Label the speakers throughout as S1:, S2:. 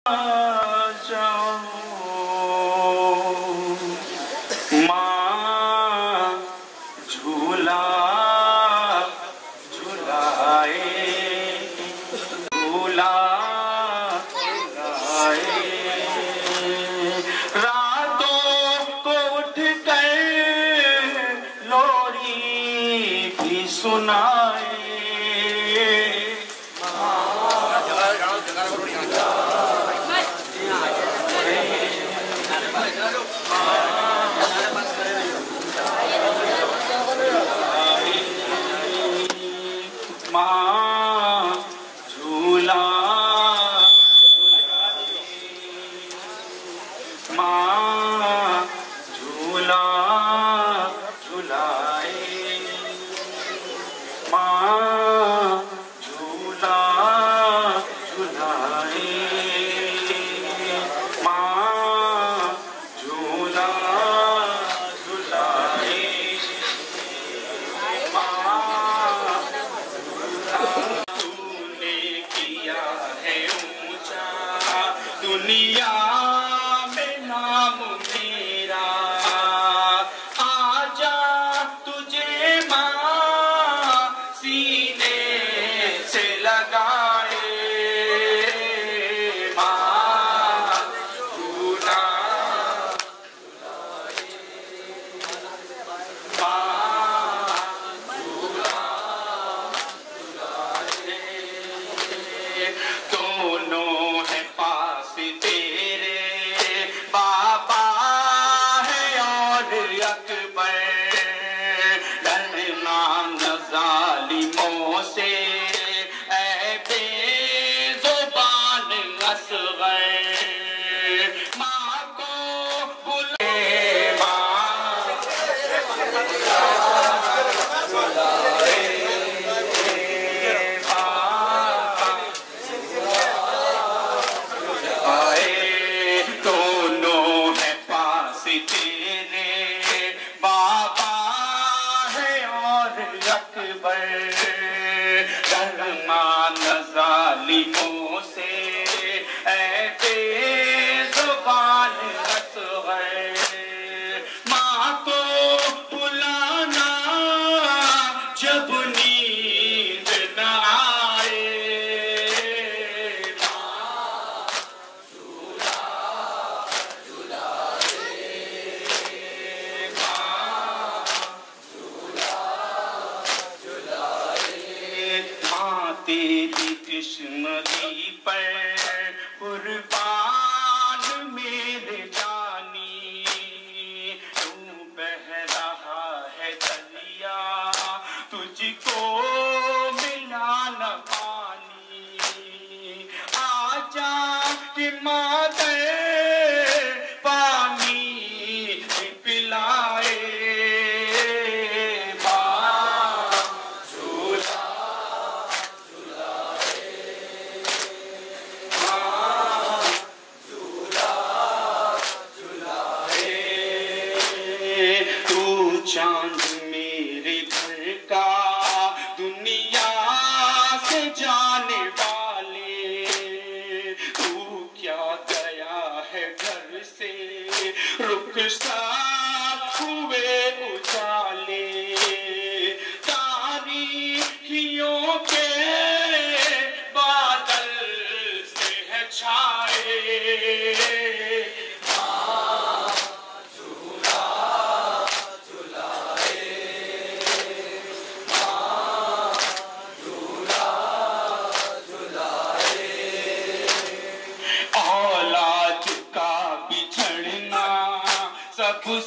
S1: सबसे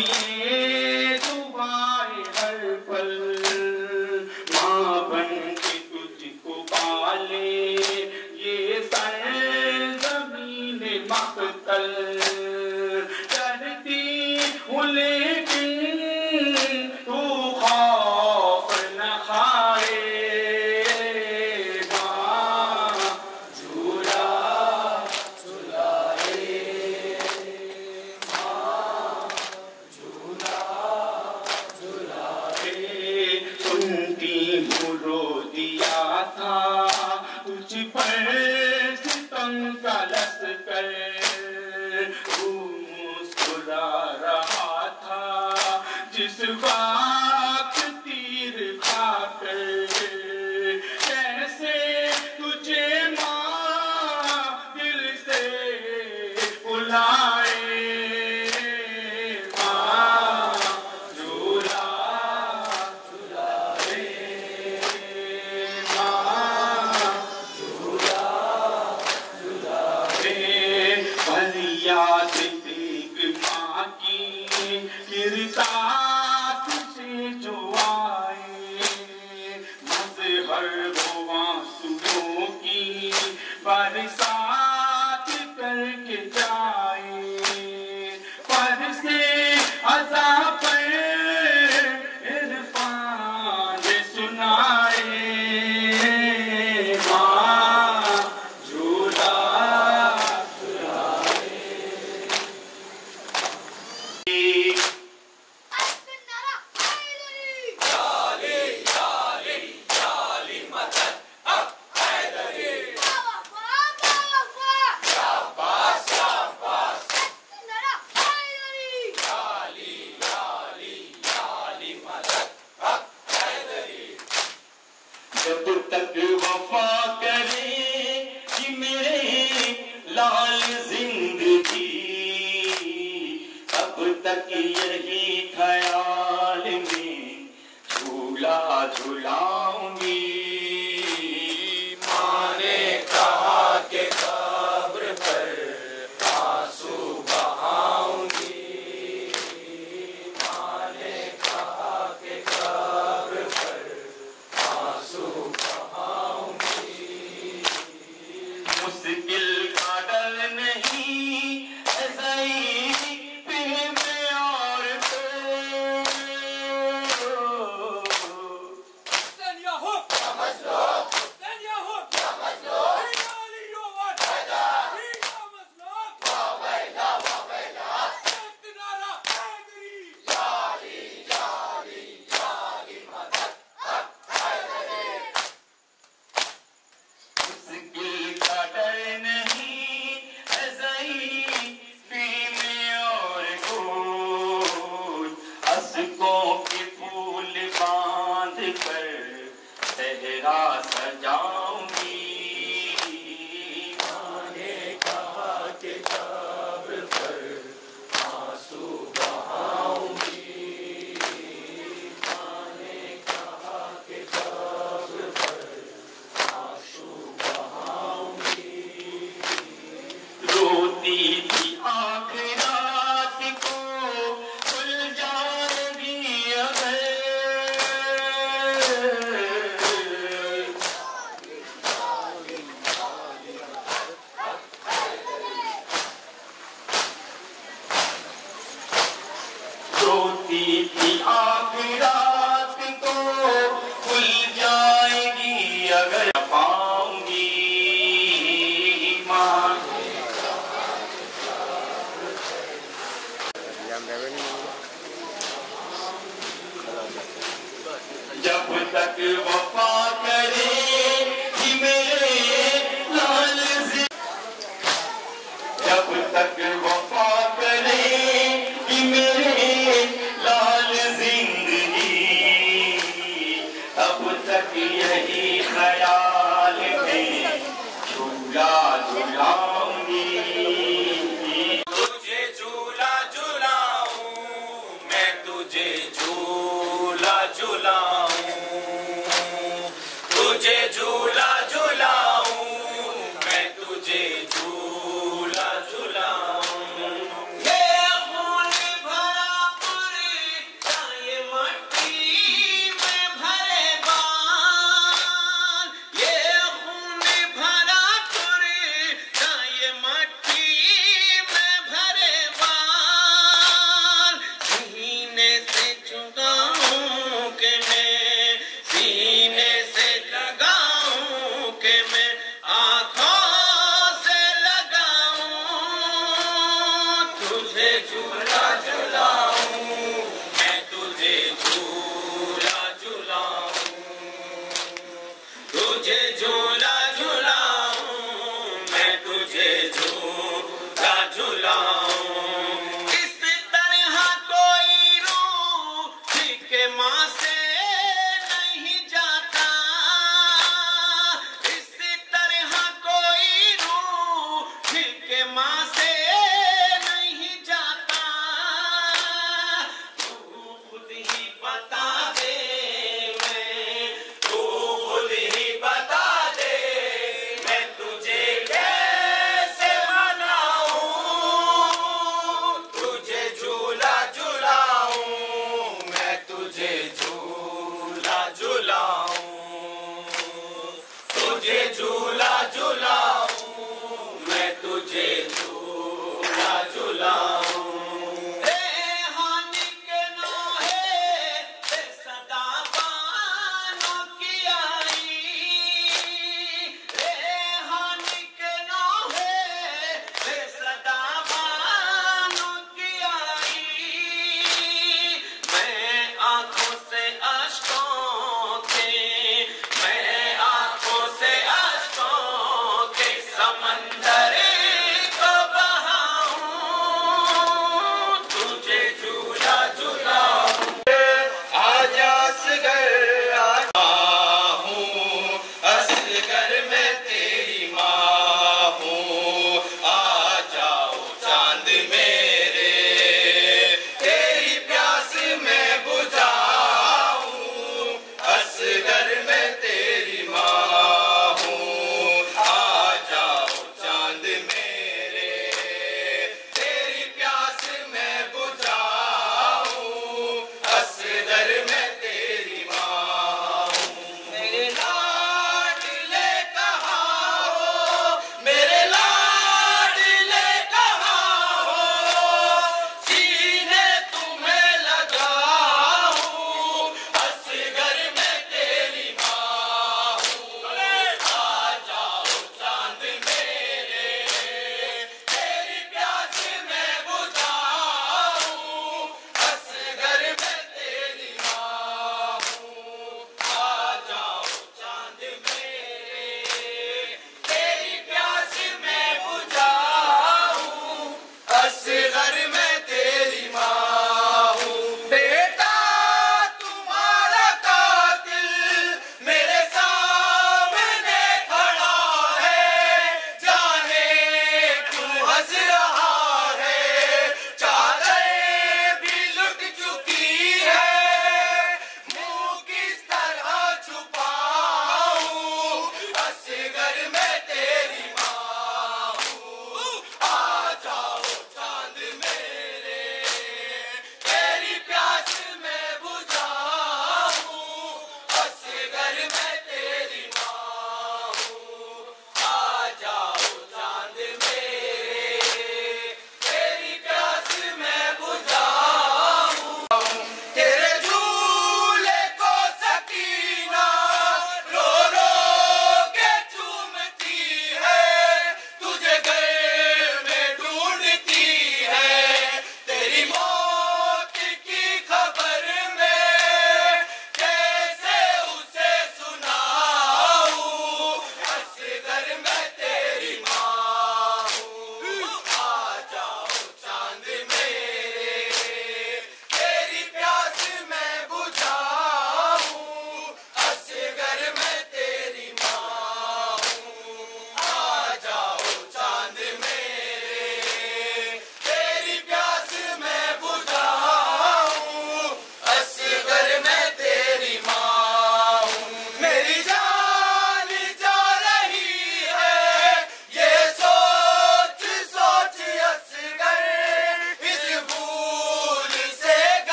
S1: ये दुआएं हर पल, माँ बन के तुझको पाले ये सरज़मीन मक़तल। डरती हूँ लेकिन तू खौफ न खाएगा, झूला झुलाए माँ, झूला झुलाए। सुनती हूँ रो दिया था तुझ पर सितम का लश्कर, तू मुस्कुरा रहा था जिस वक्त तीर खाकर। कैसे तुझे माँ दिल से बुलाए माँ, झूला झुलाए माँ, झूला झुलाए। फरियाद एक माँ की गिरता तुझे जो आए, मज़हर वो आंसुओं की बरसात करके जाए। पर से अज़ाब पर इरफान सुनाए माँ, झूला झुलाए। जब तक वफा करे कि मेरे लाल जिंदगी, तब तक यही ख्याल में झूला झुलाऊंगी। माँ ने कहा कि कब्र पर आंसू बहाऊंगी, माँ ने कहा कि कब्र पर आंसू बहाऊंगी। मुश्किल का डर नहीं ऐसा ही प्रेम और तो मुश्किल का डर नहीं ऐसा ही प्रेम और गोद, अश्कों के फूल बांध कर सहरा सजाऊंगी। माँ ने कहा कि कब्र पर आंसू बहाऊंगी, माँ ने कहा कि कब्र पर आंसू बहाऊंगी। रोती थी आखिर रात को खुल जाएगी अगर, रोती थी आखिर रात को खुल जाएगी अगर पाऊंगी। माँ जब तक वफा करे कि मेरे लाल जब तक वफा करे कि मेरे लाल जिंदगी, तब तक यही ख्याल में झूला झुलाऊंगी। तुझे झूला झुलाऊं मैं, तुझे झूला झुलाऊं, तुझे झूला झुलाऊं मैं, तुझे झूला झुलाऊं। ये खून भरा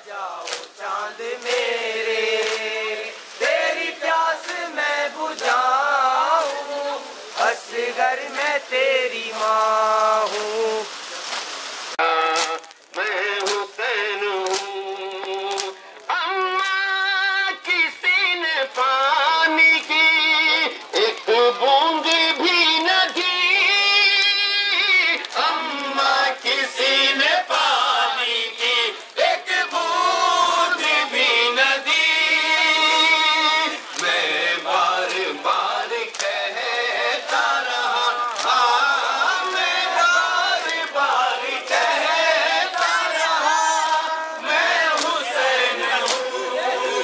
S1: जाओ चांद मेरे, तेरी प्यास मैं बुझाऊं, असगर मैं तेरी माँ हूँ।
S2: मैं हुसैन हूँ, अम्मा किसी ने पानी की एक बूंद भी न दी,
S1: अम्मा किसी ने पानी की एक बूंद भी न दी। मैं बार बार कहता रहा, हाँ मैं बार बार कहता रहा, मैं हुसैन हूँ।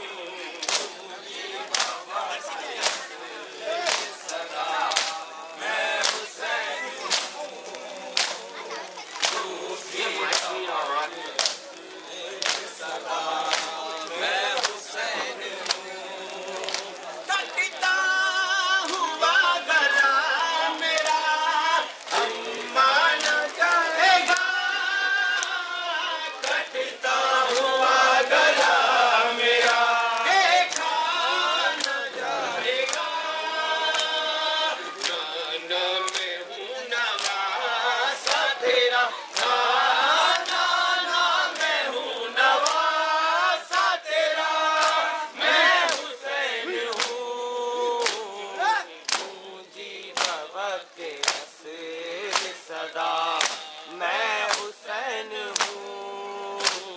S1: सदा मैं हुसैन मैं हुसैन
S2: कटता हुआ गला मेरा अम्मा न जाएगा,
S1: कटता हुआ गला मेरा
S2: देखा
S1: न जाएगा।
S2: नाना मैं हूँ नवासा
S1: तेरा नाना मैं हूँ नवासा तेरा, मैं हुसैन हूँ। मुझी वक्त असर सदा मैं हुसैन हूँ।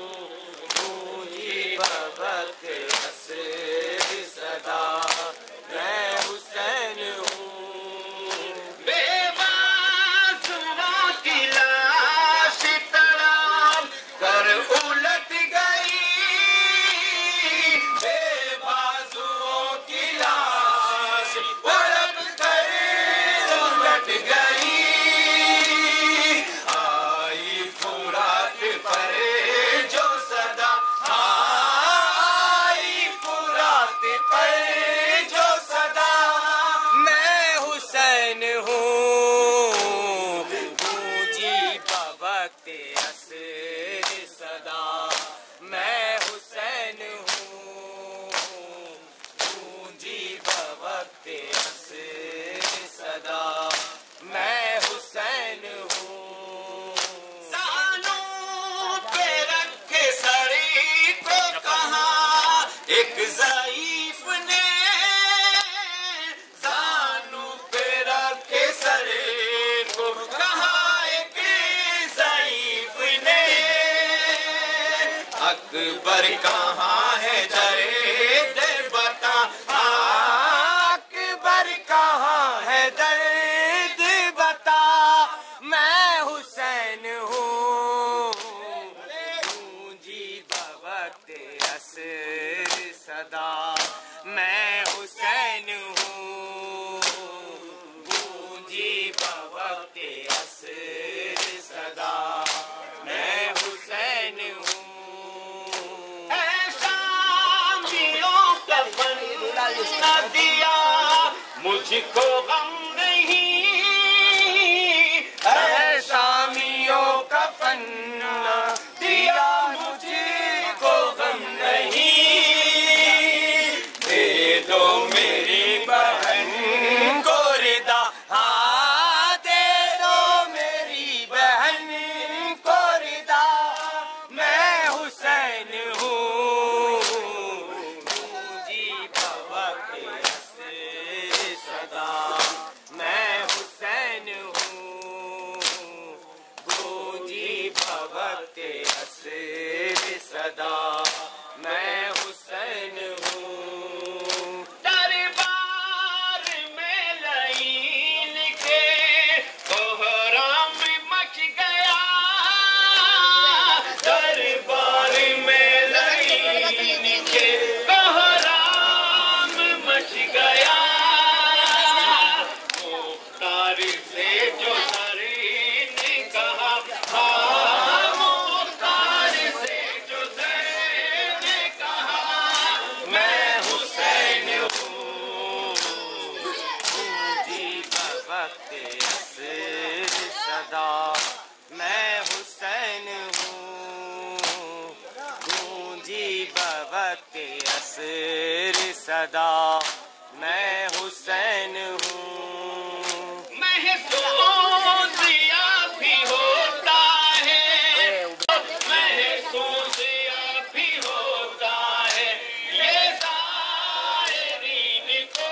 S1: मुझी वक्त असर सदा मैं हुसैन हूँ।
S2: बेवासुओं की लाश तड़प
S1: कर उलट गई, बेबाजुओं की लाश तड़प कर उलट गई। आई फुरात पर जो सदा, आई फुरात पर जो सदा, मैं हुसैन हूँ। गूंजी बवक्त असर सदा मैं हुसैन हूँ। गूंजी बवक्त असर सदा मैं हुसैन हूँ।
S2: सानों पे रखे सरी को कहा एक ज़ईफ ने,
S1: जानू पे रखे सरे को कहा एक ज़ईफ ने। अकबर कहाँ है दर्द बता, अकबर कहाँ है दर्द बता, मैं हुसैन हूँ। गूंजी बवक्त असर सदा मैं हुसैन हूँ। गूंजी बवक्त असर सदा मैं हुसैन हूँ।
S2: ऐसा मियों का फन न दिया मुझको गम नहीं,
S1: शामियों का फन्ना दिया मुझको गम नहीं। दे दो मेरी बहन को रिदा, हाँ दे दो मेरी बहन को रिदा, मैं हुसैन हूँ। गूंजी बवक्त असर सदा
S3: वक्त असर सदा मैं हुसैन हूँ।
S1: महसूस या भी होता है, महसूस या भी होता है ये ज़ाहिरीन को,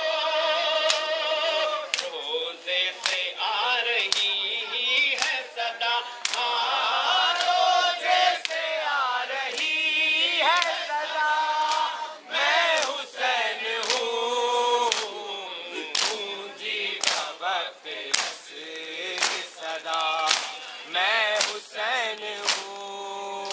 S1: रोज़े से आ रही है सदा, हाँ रोज़े से आ रही है सदा, मैं हुसैन हूँ,
S3: पूंजी का वक्त असर सदा मैं हुसैन हूँ।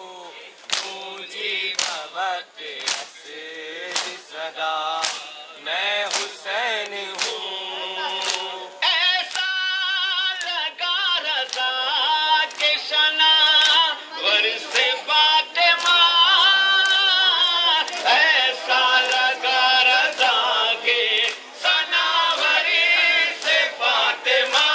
S3: पूंजी का वक्त असर सदा मैं हुसैन हूँ।
S1: ऐसा लगा रज़ा के शना वर से फातिमा, ऐसा लगा रज़ा के सनावरी से फातिमा,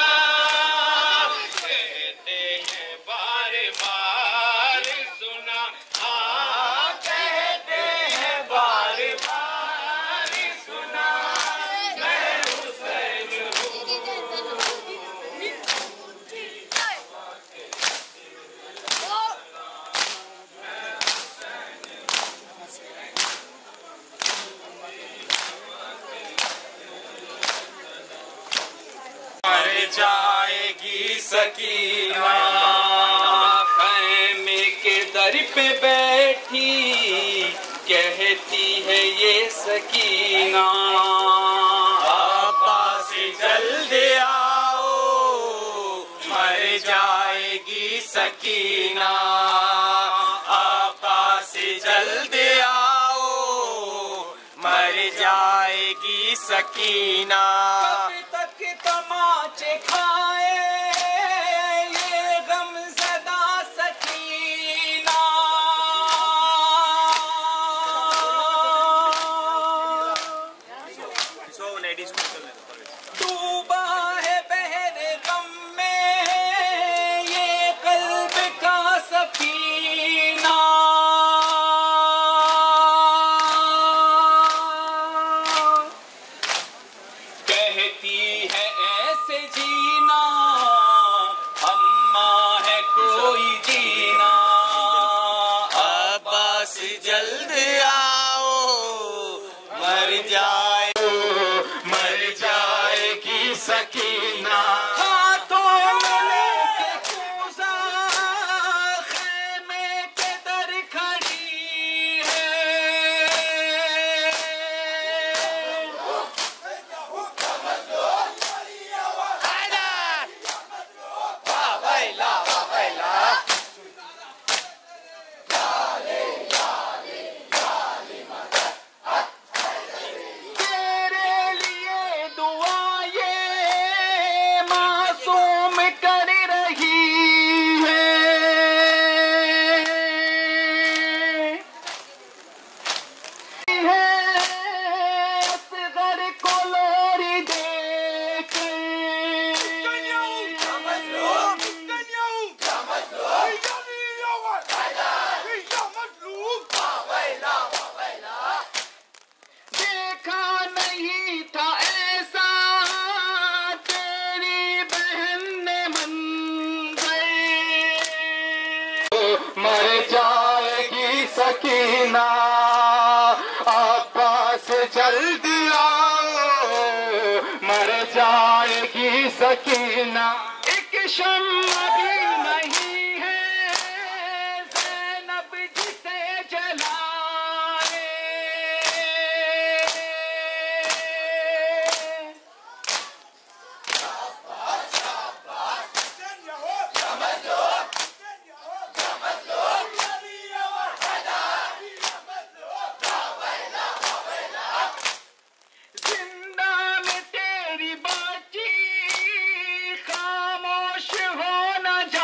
S1: कहते हैं बार बार सुना, हाँ कहते हैं बार बार सुना, मैं हुसैन हूँ।
S3: मर जाएगी सकीना
S2: खैमे के दर पे बैठी कहती है ये सकीना,
S3: आपा से जल्द आओ मर जाएगी सकीना। आपा से जल्द आओ मर जाएगी सकीना।
S2: कब तक तमाचे खाए ये गमज़दा सकीना, डूबा है बहरे गम में ये कल्ब का सफीना, कहती है ऐसे जीना अम्मा है कोई जीना,
S3: अब्बास जल्द आओ मर जाएगी सकीना।
S2: हाथों में लेके कूज़ा खैमे के दर खड़ी है, तेरे लिए दुआ ये मासूम कर रही है असगर को लोरी देके, देखा नहीं था ऐसा तेरी बहन ने मंज़र,
S3: मर जाएगी सकीना। अब्बास जल्द आओ मर जाएगी सकीना।
S2: एक शम्मा भी नहीं है ज़ैनब जिसे जलाए, जिंदा में तेरी बाची खामोश हो न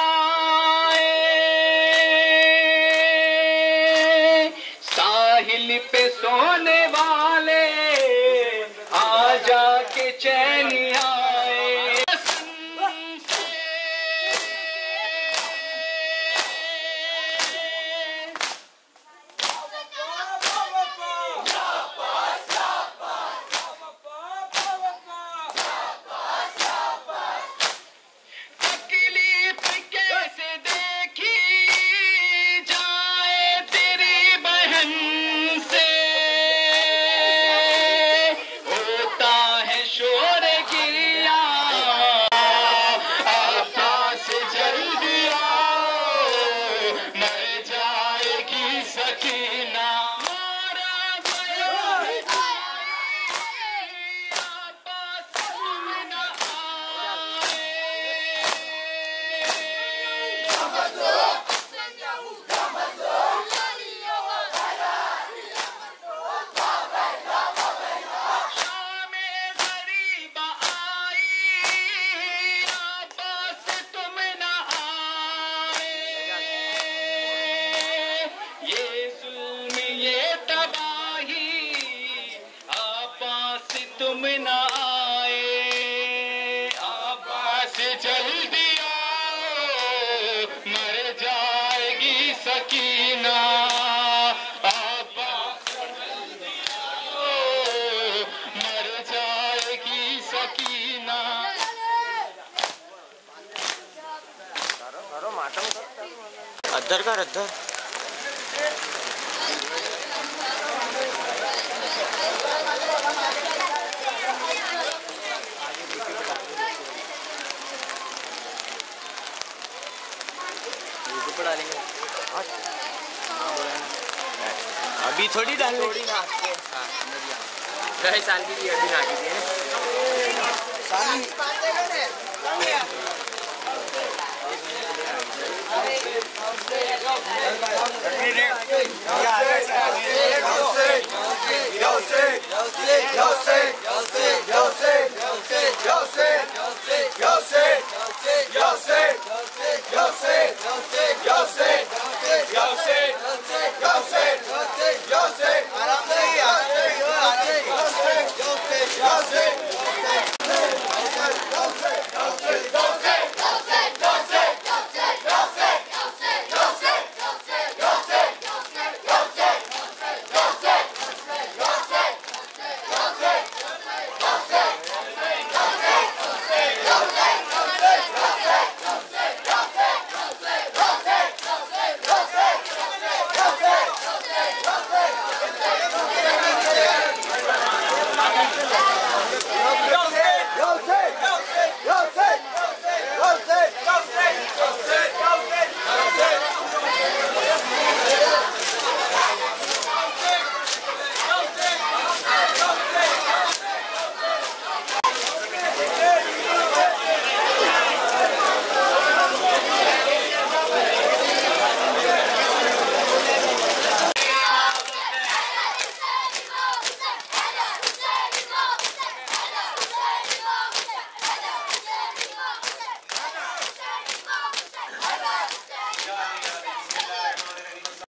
S4: अद्धर कर अद्धर पढ़ा लेंगे अभी थोड़ी डाल थोड़ी ना साल की अभी ना